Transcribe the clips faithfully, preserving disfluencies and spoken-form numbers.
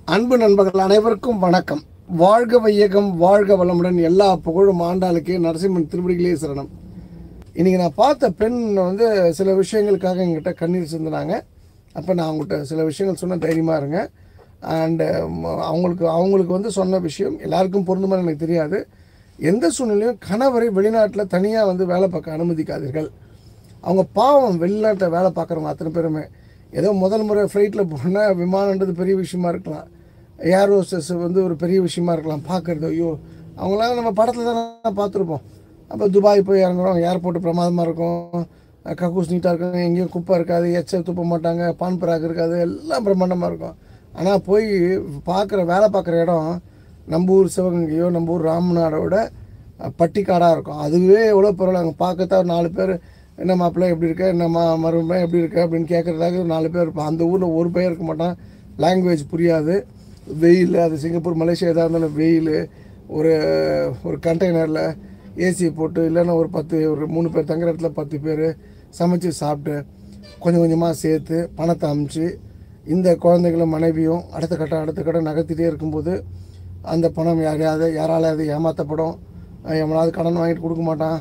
அன்பு நண்பர்கள் அனைவருக்கும் வணக்கம். வாழ்க வையகம், வாழ்க வளமுடன். எல்லா புகழும் ஆண்டாளுக்கே. நரசிம்மன் திருப்படிகளே சரணம். இன்றைக்கி நான் பார்த்த பெண் வந்து சில விஷயங்களுக்காக எங்கிட்ட கண்ணீர் சிந்தினாங்க. அப்போ நான் அவங்கள்ட்ட சில விஷயங்கள் சொன்ன தைரியமாக இருங்க. அண்டு அவங்களுக்கு அவங்களுக்கு வந்து சொன்ன விஷயம் எல்லாருக்கும் பொருந்துமா எனக்கு தெரியாது. எந்த சூழ்நிலையும் கணவரை வெளிநாட்டில் தனியாக வந்து வேலை பார்க்க அனுமதிக்காதீர்கள். அவங்க பாவம் வெளிநாட்டில் வேலை பார்க்குறவங்க அத்தனை பேருமே ஏதோ முதல் முறை ஃப்ளைட்டில் போனால் விமானன்றது பெரிய விஷயமா இருக்கலாம், ஏர் ஹோஸ்டஸ் வந்து ஒரு பெரிய விஷயமா இருக்கலாம் பார்க்குறது. ஐயோ, அவங்களாம் நம்ம படத்தில் தான் பார்த்துருப்போம். அப்போ துபாய் போய் இறங்குறோம், ஏர்போர்ட்டு பிரமாதமாக இருக்கும், கக்கூஸ் நீட்டாக இருக்கும், எங்கேயும் குப்பை இருக்காது, எச்சல் துப்ப மாட்டாங்க, பான் பராக் இருக்காது, எல்லாம் பிரம்மாண்டமாக இருக்கும். ஆனால் போய் பார்க்குற வேலை பார்க்குற இடம் நம்ம ஊர் சிவகங்கையோ நம்ம ஊர் ராமநாடோட பட்டிக்காடாக இருக்கும். அதுவே எவ்வளோ பரவாயில்ல. அங்கே பார்க்கத்தான் நாலு பேர் என்ன மாப்பிள்ளை எப்படி இருக்க, என்ன மா மருமகன் எப்படி இருக்க அப்படின்னு கேட்குறதாக நாலு பேர் இருப்பான். அந்த ஊரில் ஒரு பையன் இருக்க மாட்டான், லாங்குவேஜ் புரியாது, வெயில், அது சிங்கப்பூர் மலேசியா எதாக இருந்தாலும் வெயில், ஒரு ஒரு கண்டெய்னரில் ஏசி போட்டு இல்லைன்னா ஒரு பத்து ஒரு மூணு பேர் தங்குற இடத்துல பத்து பேர் சமைச்சு சாப்பிட்டு கொஞ்சம் கொஞ்சமாக சேர்த்து பணத்தை அமுச்சு இந்த குழந்தைகளும் மனைவியும் அடுத்த கட்டம் அடுத்த கட்டம் நகர்த்திட்டே இருக்கும்போது அந்த பணம் யாரையாவது யாராலாவது ஏமாற்றப்படும். எவனாவது கடன் வாங்கிட்டு கொடுக்க மாட்டான்,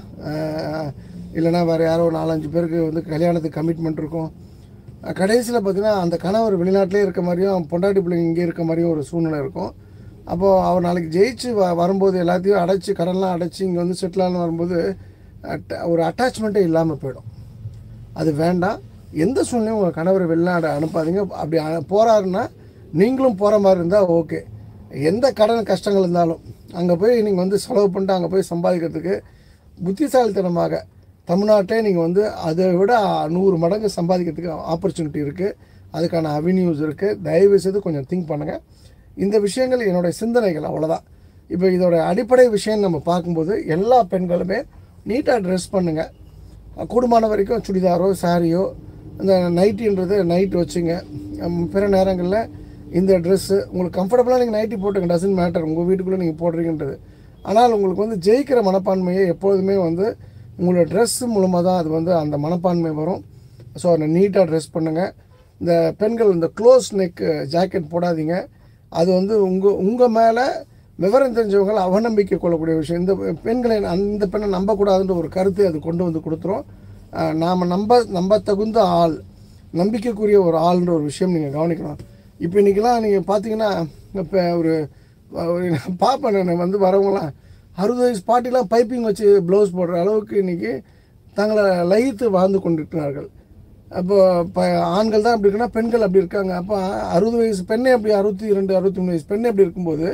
இல்லைனா வேறு யாரோ நாலஞ்சு பேருக்கு வந்து கல்யாணத்துக்கு கமிட்மெண்ட் இருக்கும். கடைசியில் பார்த்திங்கன்னா அந்த கணவர் வெளிநாட்டிலே இருக்க மாதிரியும் பொண்டாட்டி பிள்ளைங்க இங்கே இருக்க மாதிரியும் ஒரு சூழ்நிலை இருக்கும். அப்போது அவர் நாளைக்கு ஜெயிச்சு வ வரும்போது எல்லாத்தையும் அடைச்சி கடன்லாம் அடைச்சி இங்கே வந்து செட்டிலான்னு வரும்போது ஒரு அட்டாச்மெண்ட்டே இல்லாமல் போயிடும். அது வேண்டாம். எந்த சூழ்நிலையும் உங்கள் கணவரை வெளிநாடு அனுப்பாதீங்க. அப்படி போகிறாருன்னா நீங்களும் போகிற மாதிரி இருந்தால் ஓகே. எந்த கடன் கஷ்டங்கள் இருந்தாலும் அங்கே போய் நீங்கள் வந்து செலவு பண்ணிட்டு அங்கே போய் சம்பாதிக்கிறதுக்கு புத்திசாலித்தனமாக தமிழ்நாட்டிலே நீங்கள் வந்து அதை விட நூறு மடங்கு சம்பாதிக்கிறதுக்கு ஆப்பர்ச்சுனிட்டி இருக்குது, அதுக்கான அவென்யூஸ் இருக்குது. தயவு செய்து கொஞ்சம் திங்க் பண்ணுங்கள். இந்த விஷயங்கள் என்னுடைய சிந்தனைகள், அவ்வளோதான். இப்போ இதோட அடிப்படை விஷயம் நம்ம பார்க்கும்போது எல்லா பெண்களுமே நீட்டாக ட்ரெஸ் பண்ணுங்கள். கூடுமான வரைக்கும் சுடிதாரோ சாரியோ இந்த நைட்டின்றது நைட்டு வச்சுங்க. பிற நேரங்களில் இந்த ட்ரெஸ்ஸு உங்களுக்கு கம்ஃபர்டபுளாக நீங்கள் நைட்டி போட்டுங்க, டசன்ட் மேட்டர் உங்கள் வீட்டுக்குள்ளே நீங்கள் போடுறீங்கன்றது. ஆனால் உங்களுக்கு வந்து ஜெயிக்கிற மனப்பான்மையை எப்பொழுதுமே வந்து உங்களோட ட்ரெஸ்ஸு மூலமாக தான் அது வந்து அந்த மனப்பான்மை வரும். ஸோ அதை நீட்டாக ட்ரெஸ் பண்ணுங்கள். இந்த பெண்கள் இந்த க்ளோஸ் நெக் ஜாக்கெட் போடாதீங்க. அது வந்து உங்கள் உங்கள் மேலே விவரம் தெரிஞ்சவங்களை அவநம்பிக்கை கொள்ளக்கூடிய விஷயம். இந்த பெண்களை அந்த பெண்ணை நம்பக்கூடாதுன்ற ஒரு கருத்தை அது கொண்டு வந்து கொடுத்துரும். நாம் நம்ப நம்ப தகுந்த ஆள், நம்பிக்கைக்குரிய ஒரு ஆள்ன்ற ஒரு விஷயம் நீங்கள் கவனிக்கணும். இப்போ இன்றைக்கெலாம் நீங்கள் பார்த்தீங்கன்னா இப்போ ஒரு பார்ப்பேன் நான் வந்து வரவங்களாம் அறுபது வயசு பாட்டிலாம் பைப்பிங் வச்சு ப்ளவுஸ் போடுற அளவுக்கு இன்றைக்கி தங்களை லயித்து வாழ்ந்து கொண்டிருக்கிறார்கள். அப்போ இப்போ ஆண்கள் தான் அப்படி இருக்குன்னா பெண்கள் அப்படி இருக்காங்க. அப்போ அறுபது வயசு பெண்ணே அப்படி அறுபத்தி ரெண்டு அறுபத்தி மூணு வயசு பெண்ணே அப்படி இருக்கும்போது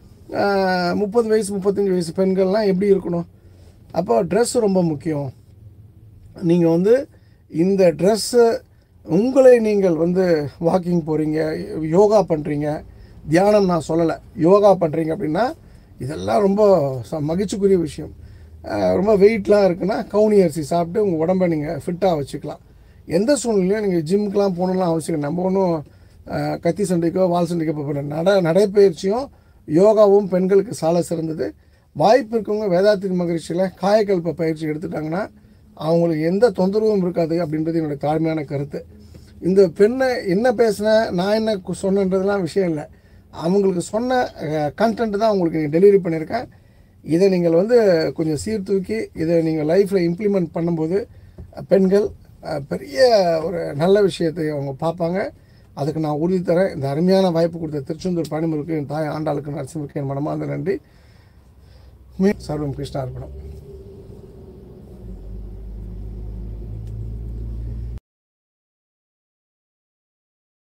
முப்பது வயசு முப்பத்தஞ்சு வயசு பெண்கள்லாம் எப்படி இருக்கணும்? அப்போ ட்ரெஸ் ரொம்ப முக்கியம். நீங்கள் வந்து இந்த ட்ரெஸ்ஸு உங்களை நீங்கள் வந்து வாக்கிங் போகிறீங்க, யோகா பண்ணுறீங்க, தியானம் நான் சொல்லலை, யோகா பண்ணுறீங்க அப்படின்னா இதெல்லாம் ரொம்ப மகிழ்ச்சிக்குரிய விஷயம். ரொம்ப வெயிட்லாம் இருக்குன்னா கவுனி அரிசி சாப்பிட்டு உங்கள் உடம்பை நீங்கள் ஃபிட்டாக வச்சுக்கலாம். எந்த சூழ்நிலையும் நீங்கள் ஜிம்முக்கெலாம் போகணும்லாம் அவசியம். நம்ம ஒன்றும் கத்தி சண்டைக்கோ வால் சண்டைக்கோ போகிற நட நடைப்பயிற்சியும் யோகாவும் பெண்களுக்கு சால சிறந்தது. வாய்ப்பு இருக்கவங்க வேதாத்திரி மகிழ்ச்சியில் காயக்கல்ப பயிற்சி எடுத்துட்டாங்கன்னா அவங்களுக்கு எந்த தொந்தரவும் இருக்காது அப்படின்றது என்னுடைய தாழ்மையான கருத்து. இந்த பெண்ணை என்ன பேசினேன் நான் என்ன சொன்னன்றதுலாம் விஷயம் இல்லை, அவங்களுக்கு சொன்ன கண்டென்ட் தான் உங்களுக்கு டெலிவரி பண்ணியிருக்கேன். இதை நீங்கள் வந்து கொஞ்சம் சீர்தூக்கி இதை நீங்கள் லைஃப்பில் இம்ப்ளிமெண்ட் பண்ணும்போது பெண்கள் பெரிய ஒரு நல்ல விஷயத்தை அவங்க பார்ப்பாங்க. அதுக்கு நான் உறுதி தரேன். இந்த அருமையான வாய்ப்பு கொடுத்த திருச்செந்தூர் பணிமுறைக்கு என் தாய் ஆண்டாளுக்கு நரசிம்மருக்கு என் மனமார்ந்த நன்றி. சர்வம் கிருஷ்ணா அர்ப்பணம்.